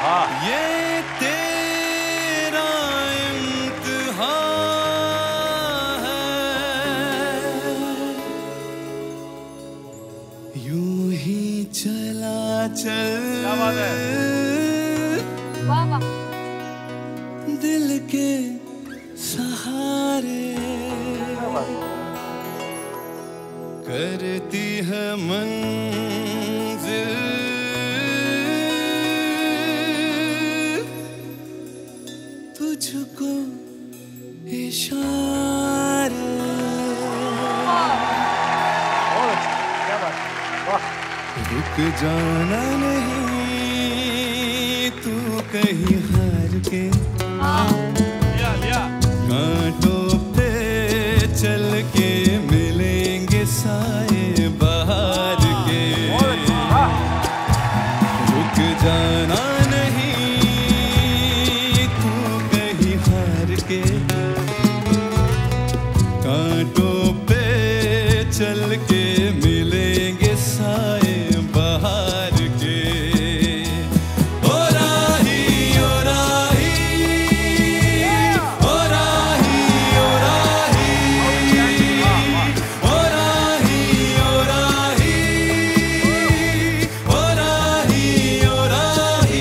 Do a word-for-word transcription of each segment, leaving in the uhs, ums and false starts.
ये तेरा इम्तिहान है, यूं ही चला चल दिल के सहारे, करती है मंजिल तुझको इशारे। रुक जाना नहीं तू कहीं हार के, कांटों पे चल के मिलेंगे साए बाहर के। रुक जाना नहीं तू कहीं हार के, कांटों पे चल के मिलेंगे साए बाहर के। ओ राही ओ राही ओ राही ओ राही ओ राही ओ राही ओ राही ओ राही।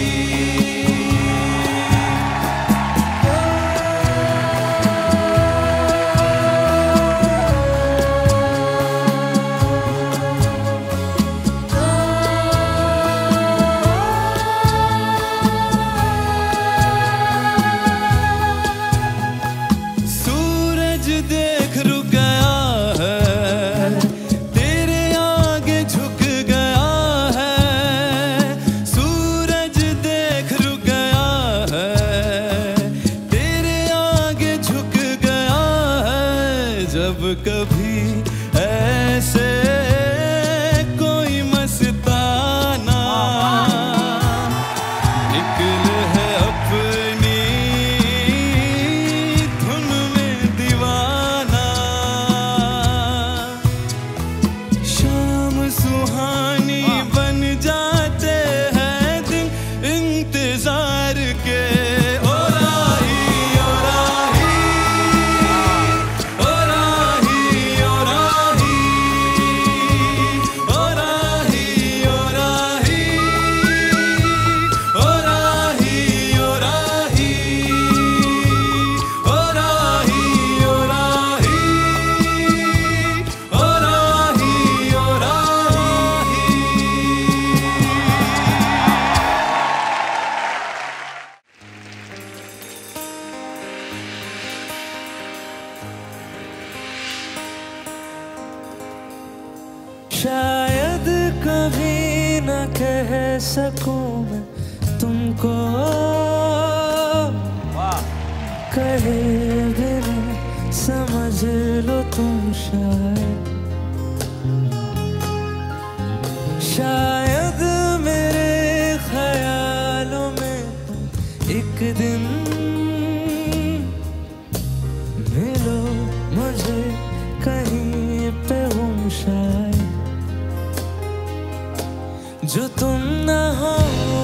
सूरज देख रुक गया है, तेरे आगे झुक गया है। सूरज देख रुक गया है, तेरे आगे झुक गया है। जब कभी ऐसे कोई मस्ताना निकले है अपनी धुन में दीवाना, शाम सुहानी बन जाते हैं दिन इंतजार के। ओ राही ओ राही ओ राही ओ राही ओ राही ओ राही ओ राही ओ राही ओ राही ओ राही ओ राही ओ राही। शायद कभी न कह सकूं मैं तुमको, कहे बिना समझ लो तुम शायद। शायद मेरे ख्यालों में एक दिन मिलो मुझे कहीं पे गुम शायद। जो तुम न हो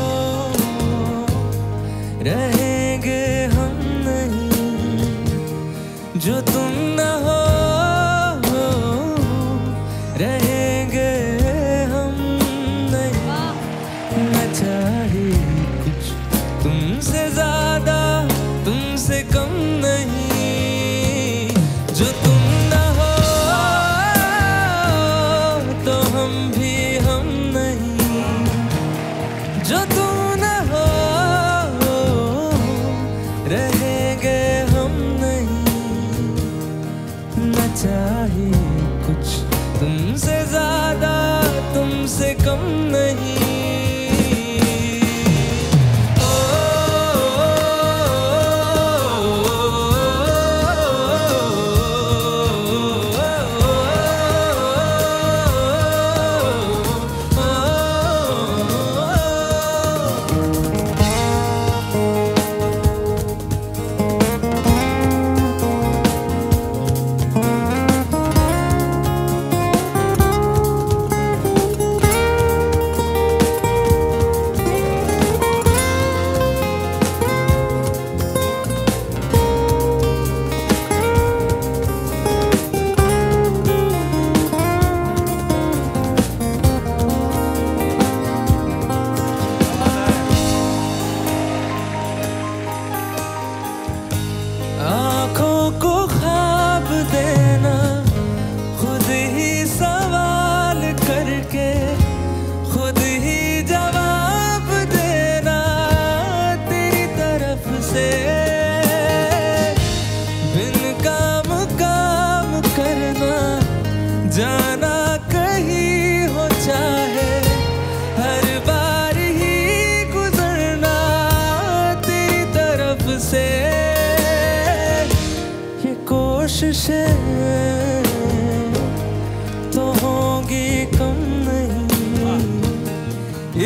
रहेंगे हम नहीं, जो तुम न हो रहेंगे हम नहीं। न चाहिए कुछ तुमसे ज्यादा तुमसे कम नहीं, जो तुम न हो तो हम भी हम नहीं, जो तुम न हो रहेंगे हम नहीं। न चाहिए कुछ तुमसे ज्यादा तुमसे कम नहीं।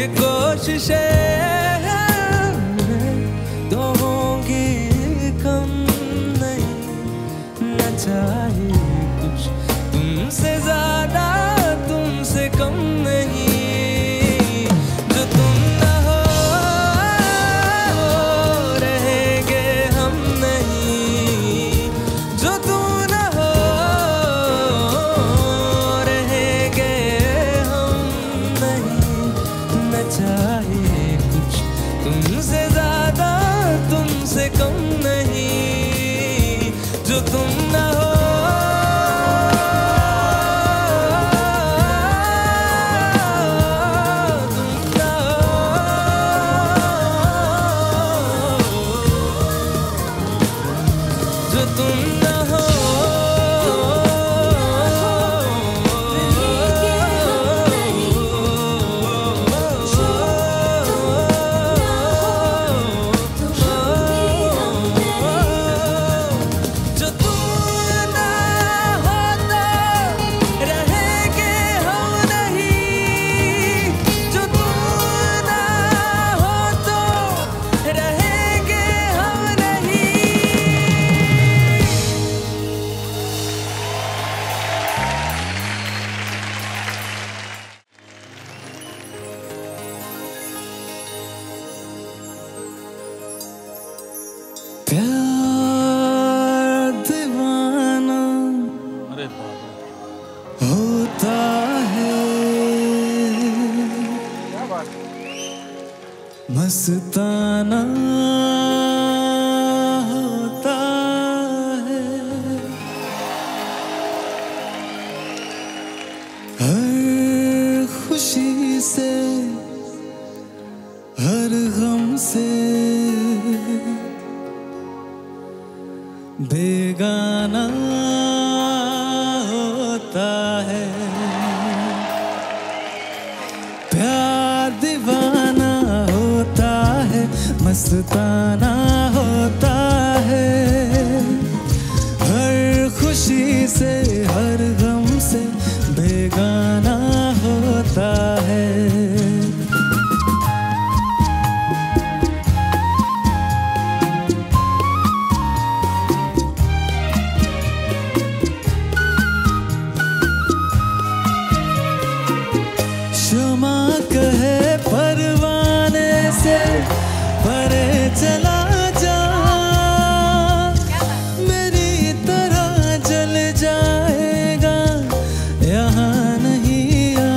कोशिशें तो होंगी कम नहीं, न चाहिए कुछ तुमसे ज्यादा तुमसे कम नहीं। जो तुम न हो रहेंगे हम नहीं, जो तुम न हो रहेंगे हम नहीं, न चाहिए कुछ तुमसे ज्यादा तुमसे कम नहीं। जो तुम न हो प्यार दीवाना होता है, मस्ताना होता है, हर खुशी से हर गम से बेगाना होता है। प्यार दीवाना होता है, मस्ताना होता है, हर खुशी से हर गम से बेगाना होता है। परे चला जा, मेरी तरह जल जाएगा, यहाँ नहीं आ,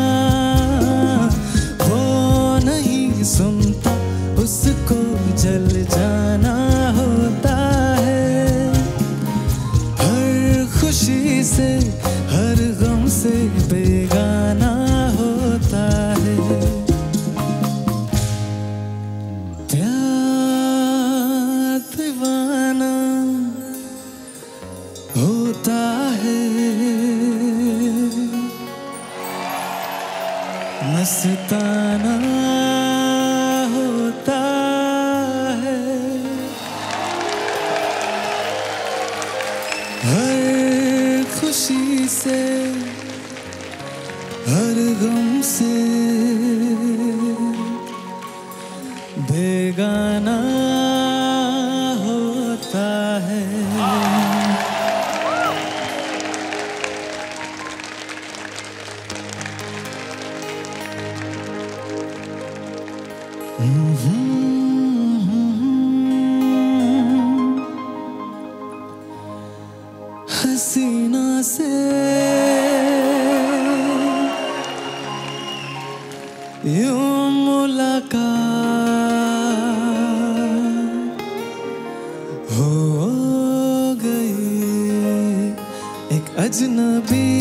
वो नहीं सुनता उसको जल जाना होता है, हर खुशी से हर गम से बेगाना होता है। होता है, मस्ताना होता है, हर खुशी से हर गम से बेगाना होता है। हसीना से यूं मुलाकात हो गई, एक अजनबी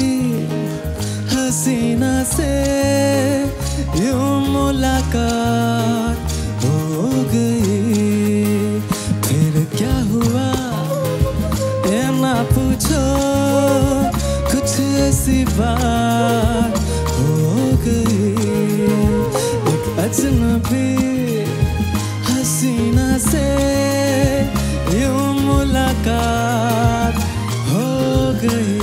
हसीना से यूं मुलाकात हो गई। फिर क्या हुआ ये ना पूछो, कुछ ऐसी बात हो गई, एक अजनबी हसीना से यूं मुलाकात हो गई।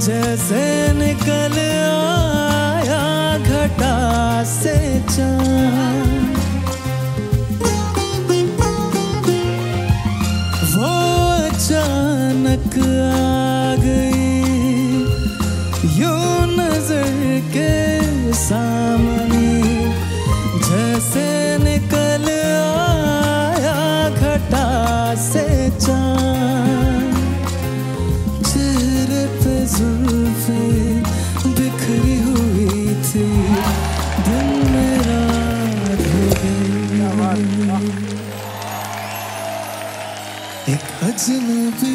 जैसे निकल आया घटा से चाँद, वो अचानक आ गई यूं नजर के सामने, जैसे निकल आया घटा से चाँद। चेहरे पे जुल्फें बिखरी हुई थी, दिन में रात हो गई। एक अजनबी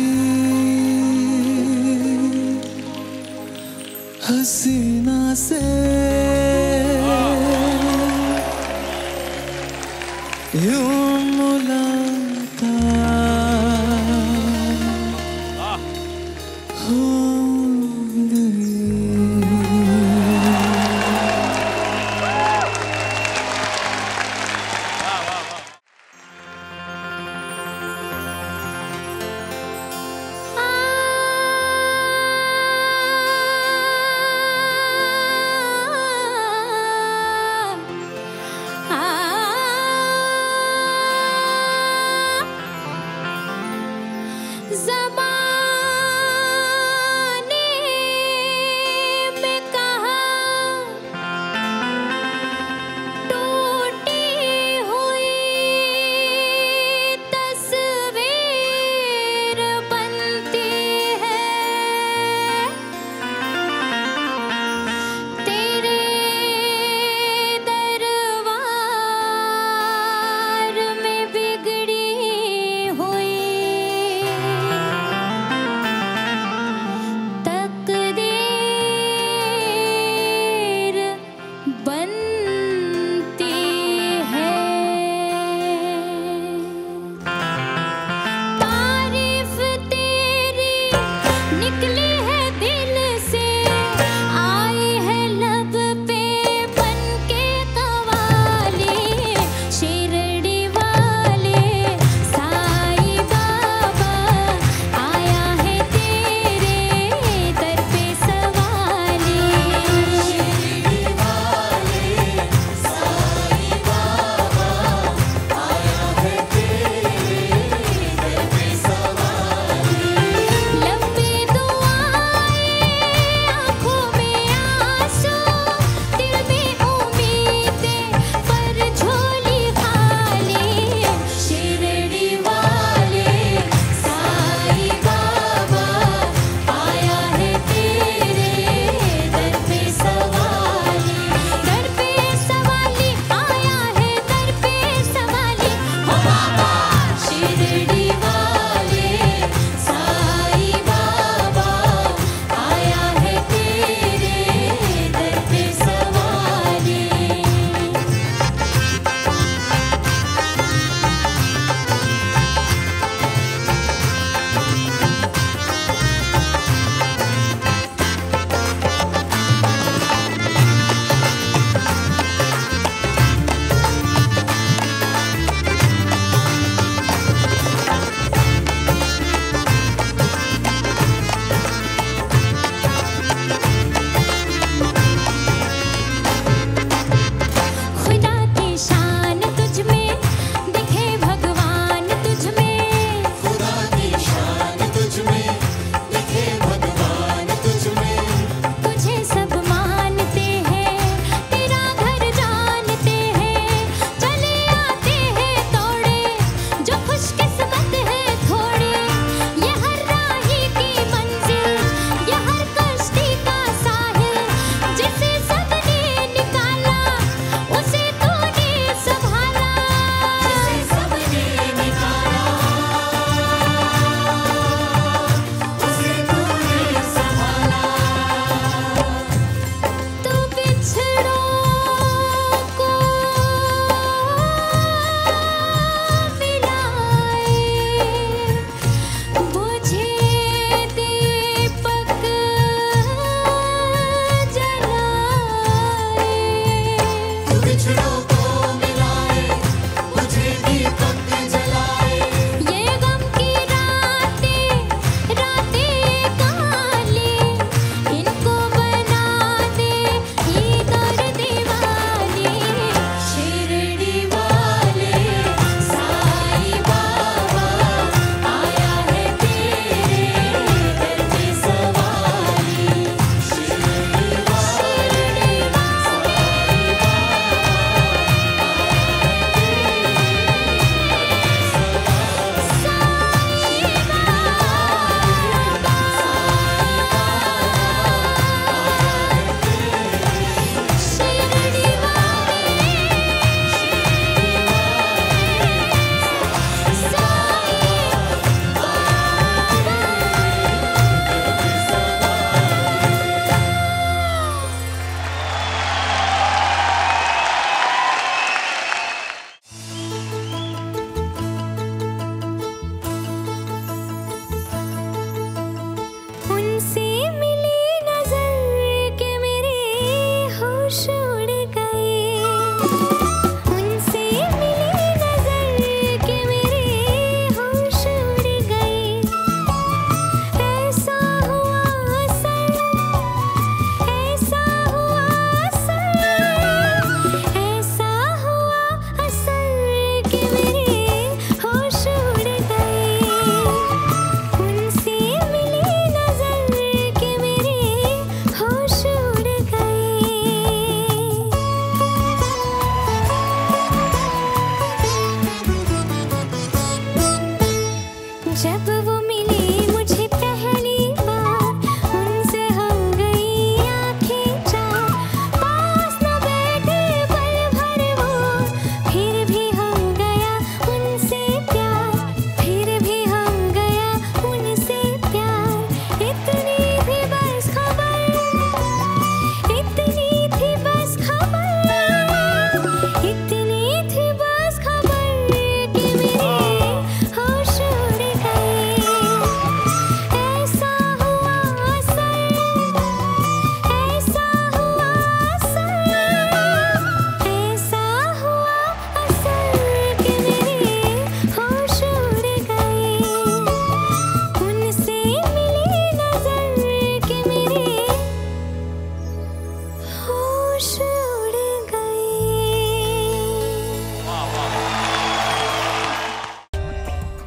हसीना से यूं मुलाकात हो गई।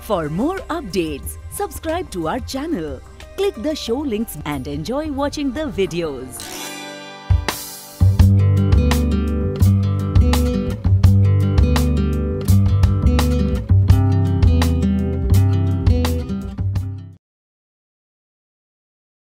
For more updates, subscribe to our channel, click the show links and enjoy watching the videos.